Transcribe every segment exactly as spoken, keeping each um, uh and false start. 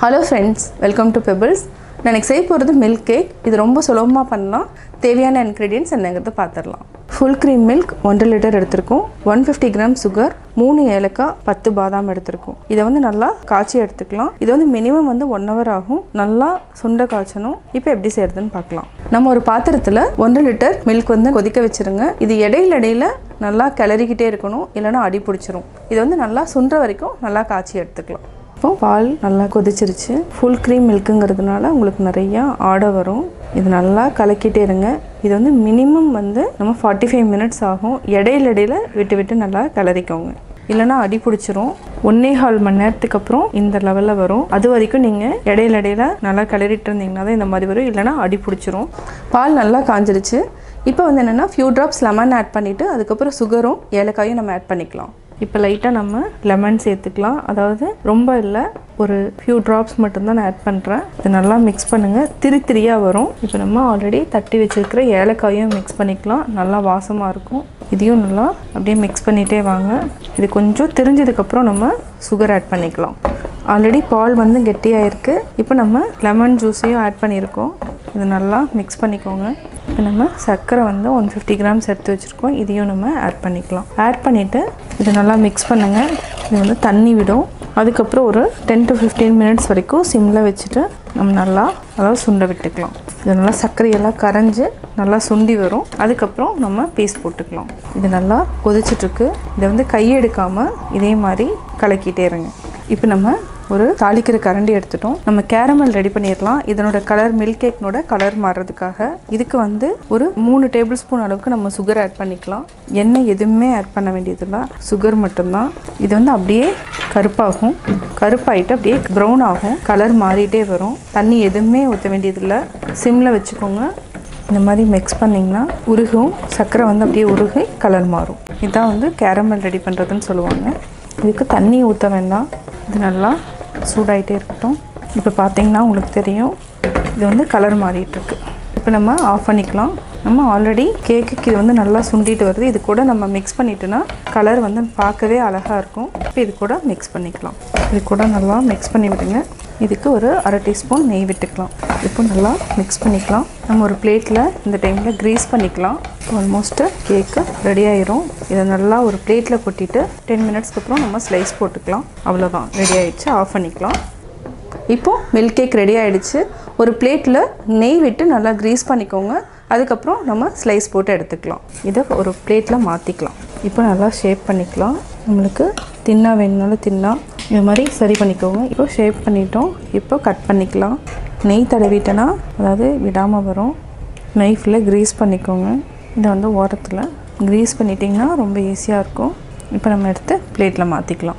Hello friends, welcome to Pebbles. நான் செய்ய போறது milk cake. இது ரொம்ப சுலபமா பண்ணலாம். தேவையான ingredients என்னங்கறத பாத்துறலாம். Full cream milk one litre எடுத்துருக்கோம். one hundred fifty grams sugar, three ஏலக்காய், ten பாதாம் எடுத்துருக்கோம். இத வந்து நல்லா காய்ச்சி எடுத்துக்கலாம். இது வந்து மினிமம் வந்து one hour ஆகும். நல்லா சுண்ட காய்ச்சணும். இப்போ எப்படி செய்யறதுன்னு பார்க்கலாம். நம்ம ஒரு பாத்திரத்துல one லிட்டர் milk வந்து கொதிக்க வச்சிருங்க. இது இடையில இடையில நல்லா கிளறிக்கிட்டே இருக்கணும். இல்லனா அடி பிடிச்சிரும். இது வந்து நல்லா சுண்ட வரைக்கும் நல்லா காய்ச்சி எடுத்துக்கலாம். இப்போ பால் நல்லா கொதிச்சிருச்சு. ஃபுல் க்ரீம் மில்க்குங்கிறதுனால உங்களுக்கு நிறைய ஆடை வரும். இது நல்லா கலக்கிட்டே இருங்க. இது வந்து மினிமம் வந்து நம்ம forty-five மினிட்ஸ் ஆகும். இடையில இடையில விட்டு விட்டு நல்லா கிளறிக்கோங்க. இல்லனா அடி பிடிச்சிரும். ஒன்னே கால் மணி நேரத்துக்கு அப்புறம் இந்த லெவல்ல வரும். அது வரைக்கும் நீங்க இடையில இடையில நல்லா கிளறிட்டு இருந்தீங்கன்னா தான் இந்த மாதிரி வரும். இல்லனா அடி பிடிச்சிரும். பால் நல்லா காஞ்சிருச்சு. இப்போ வந்து என்னன்னா few drops lemon ஆட் பண்ணிட்டு அதுக்கு அப்புறம் சுகரும் ஏலக்காயும் நம்ம ஆட் பண்ணிக்கலாம். இப்போ லைட்டா நம்ம லெமன் சேர்த்துக்கலாம். அதாவது ரொம்ப இல்ல, ஒரு few drops மட்டும் தான் நான் ஆட் பண்றேன். இது நல்லா mix பண்ணுங்க. திரி திரியா வரும். இப்போ நம்ம ஆல்ரெடி தட்டி வச்சிருக்கிற ஏலக்காயும் mix பண்ணிக்கலாம். நல்லா வாசமா இருக்கும். இதையும் நல்லா அப்படியே mix பண்ணிட்டே வாங்க. இது கொஞ்சம் திரிஞ்சதுக்கு அப்புறம் நம்ம சுகர் ஆட் பண்ணிக்கலாம். ஆல்ரெடி பால் வந்து கெட்டியா இருக்கு. இப்போ நம்ம லெமன் ஜூஸையும் ஆட் பண்ணியிருக்கோம். இது நல்லா mix பண்ணிக்கோங்க. இப்போ நம்ம சர்க்கரை வந்து one hundred fifty grams எடுத்து வச்சிருக்கோம். இதையும் நம்ம ஆட் பண்ணிக்கலாம். ஆட் பண்ணிட்டு இது நல்லா mix பண்ணுங்க. இது வந்து தண்ணி விடும். அதுக்கு அப்புறம் ஒரு ten to fifteen மினிட்ஸ் வரைக்கும் சிம்ல வச்சிட்டு நம்ம நல்லா அதாவது சுண்ட விட்டுக்கலாம். இது நல்லா சர்க்கரை எல்லாம் கரைஞ்சு நல்லா சுண்டி வரும். அதுக்கு அப்புறம் நம்ம பீஸ் போட்டுக்கலாம். இது நல்லா கொதிச்சிட்டு இருக்கு. இத வந்து கை எடுக்காம இதே மாதிரி கலக்கிட்டே இருங்க. இப்போ நம்ம ஒரு தாளிக்கிற கரண்டி எடுத்துட்டோம். நம்ம கேரமல் ரெடி பண்ணிரலாம். இதனோட கலர் மில்க் கேக்னோட கலர் மாறதுக்காக இதுக்கு வந்து ஒரு மூணு டேபிள் ஸ்பூன் அளவுக்கு நம்ம சுகர் ஆட் பண்ணிக்கலாம். எண்ணெய் எதுவுமே ஆட் பண்ண வேண்டியதில்லை. சுகர் மட்டும்தான். இது வந்து அப்படியே கருப்பாகும். கருப்பாயிட்டு அப்படியே ப்ரௌன் ஆகும். கலர் மாறிட்டே வரும். தண்ணி எதுவுமே ஊற்ற வேண்டியதில்லை. சிம்ல வச்சுக்கோங்க. இந்த மாதிரி மிக்ஸ் பண்ணிங்கன்னா உருகும். சர்க்கரை வந்து அப்படியே உருகி கலர் மாறும். இதான் வந்து கேரமல் ரெடி பண்ணுறதுன்னு சொல்லுவாங்க. இதுக்கு தண்ணி ஊற்ற வேண்டாம். இது நல்லா சூடாயிட்டே இருக்கட்டும். இப்போ பார்த்தீங்கன்னா உங்களுக்கு தெரியும் இது வந்து கலர் மாறிட்டு இருக்கு. இப்போ நம்ம ஆஃப் பண்ணிக்கலாம். நம்ம ஆல்ரெடி கேக்குக்கு இது வந்து நல்லா சுண்டிட்டு வருது. இது கூட நம்ம மிக்ஸ் பண்ணிட்டோன்னா கலர் வந்து பார்க்கவே அழகாக இருக்கும். இப்போ இது கூட மிக்ஸ் பண்ணிக்கலாம். இது கூட நல்லா மிக்ஸ் பண்ணி விடுங்க. இதுக்கு ஒரு அரை டீஸ்பூன் நெய் விட்டுக்கலாம். இப்போ நல்லா மிக்ஸ் பண்ணிக்கலாம். நம்ம ஒரு பிளேட்டில் இந்த டைமில் க்ரீஸ் பண்ணிக்கலாம். ஆல்மோஸ்ட்டு கேக்கு ரெடி ஆயிரும். இதை நல்லா ஒரு பிளேட்டில் கொட்டிட்டு டென் மினிட்ஸ்க்கு அப்புறம் நம்ம ஸ்லைஸ் போட்டுக்கலாம். அவ்வளோதான், ரெடி ஆயிடுச்சு. ஆஃப் பண்ணிக்கலாம். இப்போது மில்க் கேக் ரெடி ஆகிடுச்சு. ஒரு பிளேட்டில் நெய் விட்டு நல்லா க்ரீஸ் பண்ணிக்கோங்க. அதுக்கப்புறம் நம்ம ஸ்லைஸ் போட்டு எடுத்துக்கலாம். இதை ஒரு பிளேட்டில் மாற்றிக்கலாம். இப்போ நல்லா ஷேப் பண்ணிக்கலாம். நம்மளுக்கு தின்னா வேணுனாலும் தின்னா இது மாதிரி சரி பண்ணிக்கோங்க. இப்போ ஷேப் பண்ணிட்டோம். இப்போ கட் பண்ணிக்கலாம். நெய் தடவிட்டேன்னா அதாவது விடாமல் வரும். நைஃப்பில் க்ரீஸ் பண்ணிக்கோங்க. இதை வந்து ஓரத்தில் க்ரீஸ் பண்ணிட்டிங்கன்னா ரொம்ப ஈஸியாக இருக்கும். இப்போ நம்ம எடுத்து பிளேட்டில் மாற்றிக்கலாம்.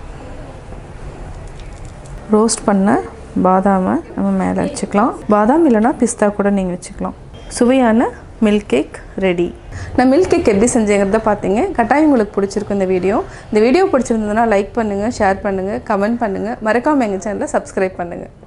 ரோஸ்ட் பண்ண பாதாமை நம்ம மேலே வச்சுக்கலாம். பாதாம் இல்லைனா பிஸ்தா கூட நீங்கள் வச்சுக்கலாம். சுவையான மில்க் கேக் ரெடி. நான் மில்க் கேக் எப்படி செஞ்சேங்கிறத பார்த்தீங்க. கட்டாயம் உங்களுக்கு பிடிச்சிருக்கும் இந்த வீடியோ. இந்த வீடியோ பிடிச்சிருந்ததுன்னா லைக் பண்ணுங்கள், ஷேர் பண்ணுங்கள், கமெண்ட் பண்ணுங்கள். மறக்காமல் எங்கள் சேனலை சப்ஸ்கிரைப் பண்ணுங்கள்.